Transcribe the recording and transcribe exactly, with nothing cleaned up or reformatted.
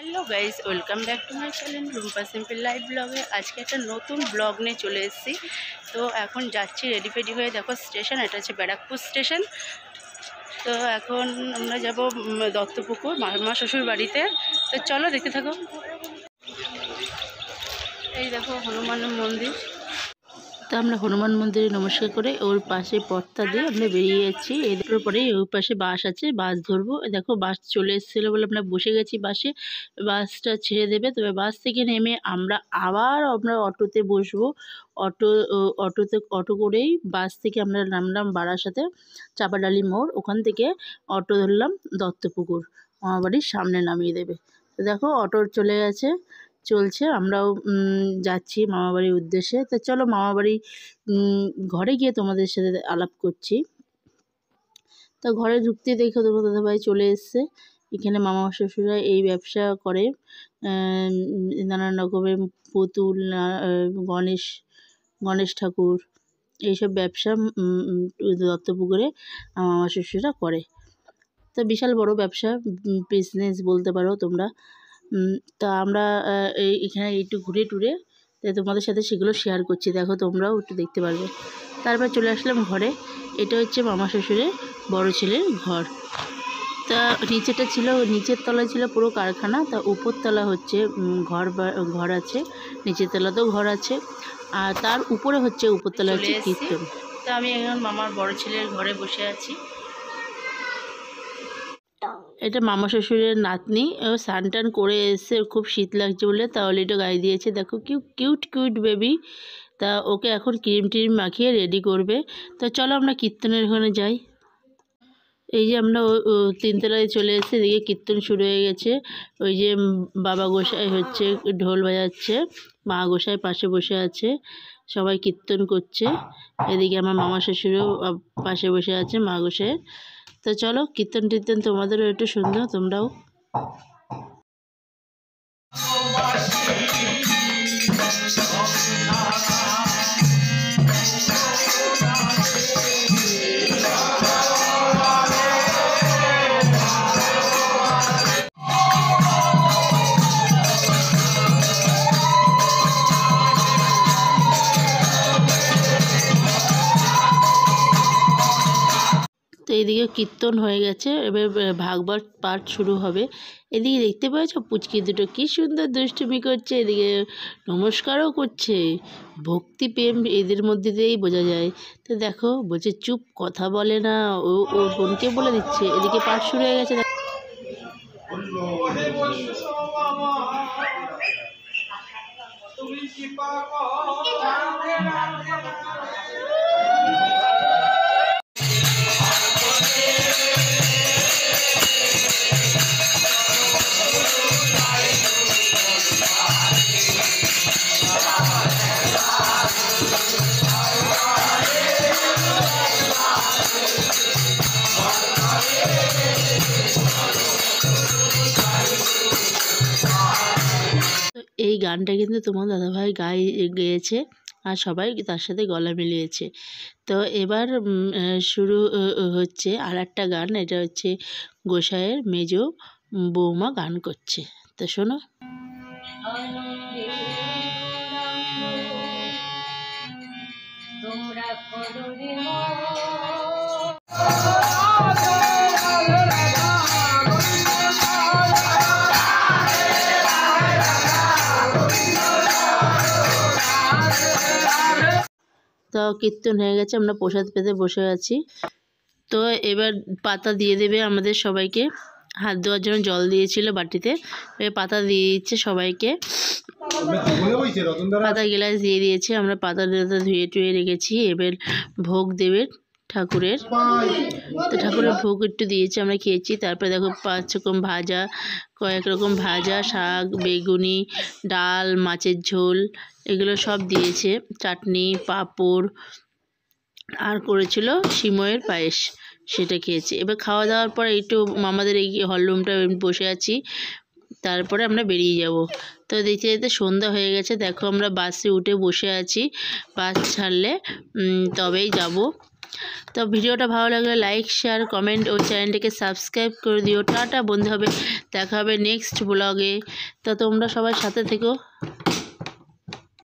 Hello guys, welcome back to my channel Rumpa simple life ব্লগে। আজকে একটা নতুন ব্লগ নিয়ে চলে এসেছি। তো এখন যাচ্ছি রেডি ফেডি হয়ে। দেখো স্টেশন, এটা হচ্ছে ব্যারাকপুর স্টেশন। তো এখন আমরা যাব দত্তপুকুর মামা শ্বশুর বাড়িতে। তো চলো দেখতে থাকো। এই দেখো হনুমান মন্দির। তো আমরা হনুমান মন্দিরে নমস্কার করে ওর পাশে পথটা দিয়ে আমরা বেরিয়ে যাচ্ছি। এর পরে ওই পাশে বাস আছে, বাস ধরবো। দেখো বাস চলে এসেছিলো বলে আমরা বসে গেছি বাসে। বাসটা ছেড়ে দেবে, তবে বাস থেকে নেমে আমরা আবার আমরা অটোতে বসবো। অটো অটোতে অটো করেই বাস থেকে আমরা নামলাম বারাসাতে চাপাডালি মোড়। ওখান থেকে অটো ধরলাম দত্তপুকুর, আমার বাড়ির সামনে নামিয়ে দেবে। তো দেখো অটো চলে গেছে, চলছে। আমরাও যাচ্ছি মামাবাড়ির উদ্দেশ্যে। তো চলো মামাবাড়ি ঘরে গিয়ে তোমাদের সাথে আলাপ করছি। তো ঘরে ঢুকতে দেখো তোমার দাদাভাই চলে এসছে। এখানে মামা শ্বশুরা এই ব্যবসা করে, নানান রকমের পুতুল, গণেশ গণেশ ঠাকুর, এইসব ব্যবসা দত্তপুকুরে মামা শ্বশুরা করে। তো বিশাল বড় ব্যবসা, বিজনেস বলতে পারো তোমরা। তা আমরা এখানে একটু ঘুরে টুরে তোমাদের সাথে সেগুলো শেয়ার করছি, দেখো তোমরাও একটু দেখতে পারবে। তারপর চলে আসলাম ঘরে। এটা হচ্ছে মামা শ্বশুরের বড় ছেলের ঘর। তা নিচেটা ছিল, নিচের তলায় ছিল পুরো কারখানা। তা উপরতলা হচ্ছে ঘর, ঘর আছে, নিচের তলাতেও ঘর আছে, আর তার উপরে হচ্ছে উপরতলা হচ্ছে কীর্তন। তা আমি এখন মামার বড় ছেলের ঘরে বসে আছি। এটা মামা শ্বশুরের নাতনি, ও স্নান টান করে এসে খুব শীত লাগছে বলে তাহলে এটা গায়ে দিয়েছে। দেখো কিউ কিউট কিউট বেবি। তা ওকে এখন ক্রিম টিম মাখিয়ে রেডি করবে। তো চলো আমরা কীর্তনের ওখানে যাই। এই যে আমরা তিনতলায় চলে এসেছি, এদিকে কীর্তন শুরু হয়ে গেছে। ওই যে বাবা গোসাই হচ্ছে ঢোল বাজাচ্ছে, মা গোসাই পাশে বসে আছে, সবাই কীর্তন করছে। এদিকে আমার মামা শ্বশুরও পাশে বসে আছে মা গোসাইয়ের। তো চলো কীর্তন টীর্তন তোমাদেরও একটু সুন্দর, তোমরাও। তো এদিকে কীর্তন হয়ে গেছে, এবার ভাগবত পাঠ শুরু হবে। এদিকে দেখতে পাচ্ছ পুচকি দুটো কি সুন্দর দুষ্টুমি করছে, এদিকে নমস্কারও করছে। ভক্তি প্রেম এদের মধ্যে দিয়েই বোঝা যায়। তো দেখো বলছে চুপ, কথা বলে না, ও ও বোনকে বলে দিচ্ছে। এদিকে পাঠ শুরু হয়ে গেছে। এই গানটা কিন্তু তোমার দাদাভাই গায়ে গেয়েছে, আর সবাই তার সাথে গলা মিলিয়েছে। তো এবার শুরু হচ্ছে আর একটা গান, এটা হচ্ছে গোসাইয়ের মেজো বৌমা গান করছে। তো শোনো। তোমরা তো কীর্তন হয়ে গেছে, আমরা প্রসাদ পেতে বসে আছি। তো এবার পাতা দিয়ে দেবে আমাদের সবাইকে, হাত ধোয়ার জন্য জল দিয়েছিল বাটিতে, এবার পাতা দিয়ে দিচ্ছে সবাইকে। পাতা গ্লাস দিয়ে দিয়েছে, আমরা পাতা ধুয়ে টুয়ে রেখেছি। এবার ভোগ দেবে ঠাকুরের। তো ঠাকুরের ভোগ একটু দিয়েছে, আমরা খেয়েছি। তারপরে দেখো পাঁচ রকম ভাজা, কয়েক রকম ভাজা, শাক, বেগুনি, ডাল, মাছের ঝোল, এগুলো সব দিয়েছে, চাটনি, পাঁপড়, আর করেছিল সিময়ের পায়েস, সেটা খেয়েছি। এবার খাওয়া দাওয়ার পর একটু আমাদের এই হলরুমটা বসে আছি, তারপরে আমরা বেরিয়ে যাব। তো দেখতে দেখতে সন্ধ্যা হয়ে গেছে। দেখো আমরা বাসে উঠে বসে আছি, বাস ছাড়লে তবেই যাব। তো ভিডিওটা ভালো লাগলে লাইক শেয়ার কমেন্ট ও চ্যানেলটিকে সাবস্ক্রাইব করে দিও। টাটা, বন্ধু হবে, দেখা হবে নেক্সট ব্লগে। তো তোমরা সবাই সাথে থেকো।